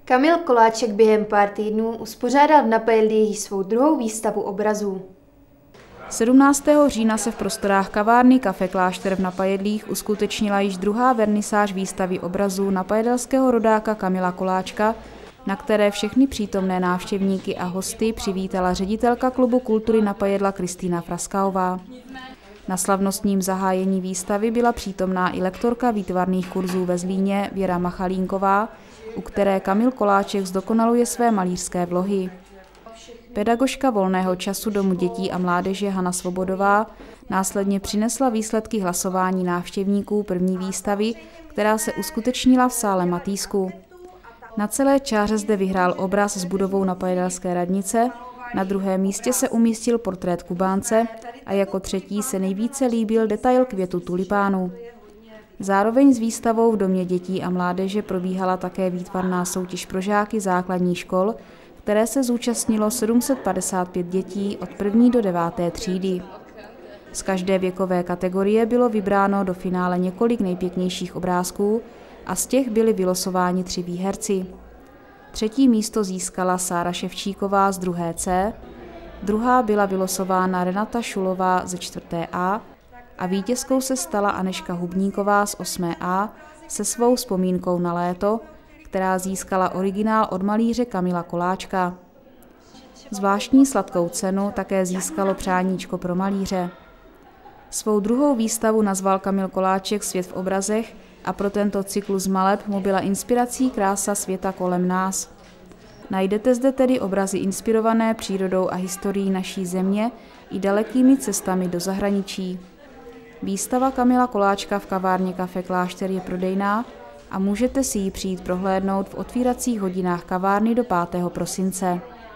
Kamil Koláček během pár týdnů uspořádal v Napajedlích svou druhou výstavu obrazů. 17. října se v prostorách kavárny Café Klášter v Napajedlích uskutečnila již druhá vernisáž výstavy obrazů napajedelského rodáka Kamila Koláčka, na které všechny přítomné návštěvníky a hosty přivítala ředitelka Klubu kultury Napajedla Kristýna Fraskaová. Na slavnostním zahájení výstavy byla přítomná i lektorka výtvarných kurzů ve Zlíně Věra Machalínková, u které Kamil Koláček zdokonaluje své malířské vlohy. Pedagožka volného času Domu dětí a mládeže Hana Svobodová následně přinesla výsledky hlasování návštěvníků první výstavy, která se uskutečnila v sále Matýsku. Na celé čáře zde vyhrál obraz s budovou Napajedelské radnice, na druhém místě se umístil portrét Kubánce a jako třetí se nejvíce líbil detail květu tulipánu. Zároveň s výstavou v Domě dětí a mládeže probíhala také výtvarná soutěž pro žáky základních škol, které se zúčastnilo 755 dětí od 1. do 9. třídy. Z každé věkové kategorie bylo vybráno do finále několik nejpěknějších obrázků a z těch byli vylosováni 3 výherci. Třetí místo získala Sára Ševčíková z 2. C, druhá byla vylosována Renata Šulová ze 4. A a vítězkou se stala Anežka Hubníková z 8. A se svou vzpomínkou na léto, která získala originál od malíře Kamila Koláčka. Zvláštní sladkou cenu také získalo Přáníčko pro malíře. Svou druhou výstavu nazval Kamil Koláček Svět v obrazech a pro tento cyklus maleb mu byla inspirací krása světa kolem nás. Najdete zde tedy obrazy inspirované přírodou a historií naší země i dalekými cestami do zahraničí. Výstava Kamila Koláčka v kavárně Café Klášter je prodejná a můžete si ji přijít prohlédnout v otvíracích hodinách kavárny do 5. prosince.